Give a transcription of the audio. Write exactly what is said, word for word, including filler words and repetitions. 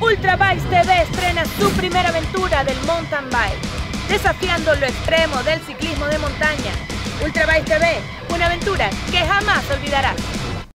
Ultrabikes T V estrena su primera aventura del mountain bike, desafiando lo extremo del ciclismo de montaña. Ultrabikes T V, una aventura que jamás olvidarás.